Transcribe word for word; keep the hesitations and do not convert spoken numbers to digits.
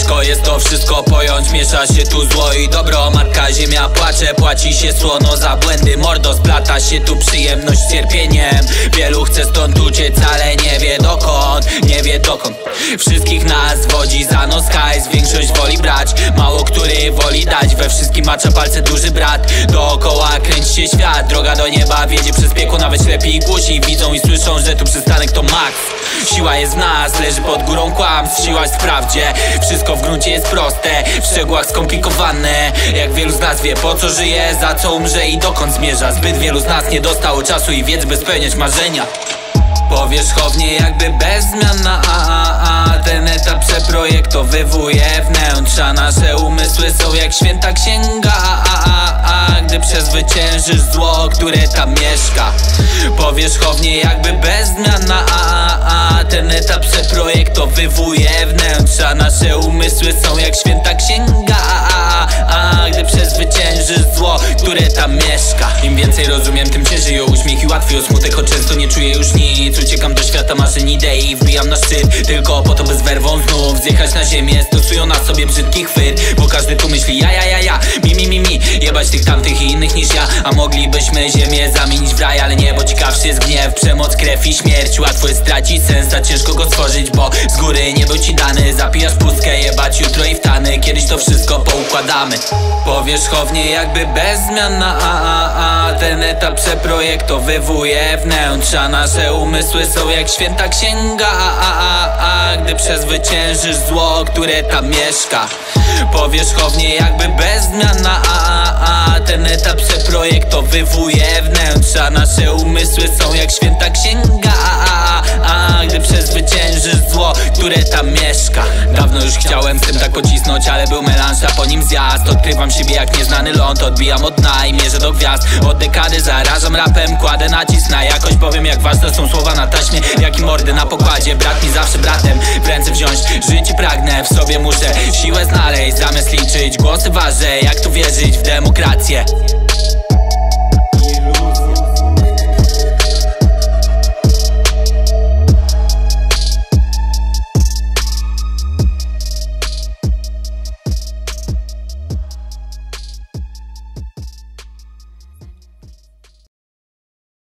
Ciężko jest to wszystko pojąć, miesza się tu zło i dobro. Matka ziemia płacze, płaci się słono za błędy. Mordo, splata się tu przyjemność z cierpieniem. Wielu chce stąd uciec, ale nie wie dokąd, nie wie dokąd. Wszystkich nas wodzi za nos hajs, większość woli brać, mało który woli dać. We wszystkim macza palce duży brat. Dookoła kręci się świat, droga do nieba wiedzie przez piekło. Nawet ślepi i głusi widzą i słyszą, że tu przystanek to max. Siła jest w nas, leży pod górą kłamstw. Siła jest w prawdzie, wszystko w gruncie jest proste, w szczegółach skomplikowane. Jak wielu z nas wie, po co żyje, za co umrze i dokąd zmierza. Zbyt wielu z nas nie dostało czasu i wiedzy, by spełniać marzenia. Powierzchownie jakby bez zmian na a, a, a. Ten etap przeprojektowywuje wnętrza. Nasze umysły są jak święta księga a, a, a. Gdy przezwyciężysz zło, które tam mieszka. Powierzchownie jakby bez zmian na a, a, a. Ten etap przeprojektowywuje wnętrza. Nasze umysły są jak święta księga a, a, a. Gdy przezwyciężysz zło, które tam mieszka. Im więcej rozumiem, tym ciężej o uśmiech i łatwiej o smutek, choć często nie czuję już nic. Uciekam do świata marzeń idei, wbijam na szczyt tylko po to, by z werwą znów zjechać na ziemię. Stosują na sobie brzydki chwyt, bo każdy tu myśli ja, ja, ja, ja, mi, mi, mi, mi. Jebać tych tamtych i innych niż ja. A moglibyśmy ziemię zamienić w raj, ale nie, bo ciekawszy jest gniew, przemoc, krew i śmierć. Łatwo jest stracić sens, a ciężko go stworzyć, bo z góry nie był ci dany. Zapijasz pustkę, jebać jutro i wtany. Kiedyś to wszystko poukładamy. Powierzchownie jakby bez zmian na a, a, a. Ten etap przeprojektowywuje wnętrza. Nasze umysły są jak święta księga a, a, a, a. Gdy przezwyciężysz zło, które tam mieszka. Powierzchownie jakby bez zmian na a, a, a. Ten etap przeprojektowywuje wnętrza. Nasze umysły są jak święta księga a, a, a. Gdy przezwyciężysz zło, które tam mieszka. Dawno już chciałem z tym tak pocisnąć, ale był melanż, a po nim zjazd. Odkrywam siebie jak nieznany ląd, odbijam od dna i mierzę do gwiazd. Od dekady zarażam rapem, kładę nacisk na jakość. Powiem jak ważne są słowa na taśmie, jak i mordy na pokładzie. Brat mi zawsze bratem, w ręce wziąć życie pragnę. W sobie muszę siłę znaleźć, zamiast liczyć głosy ważę. Jak tu wierzyć w demokrację?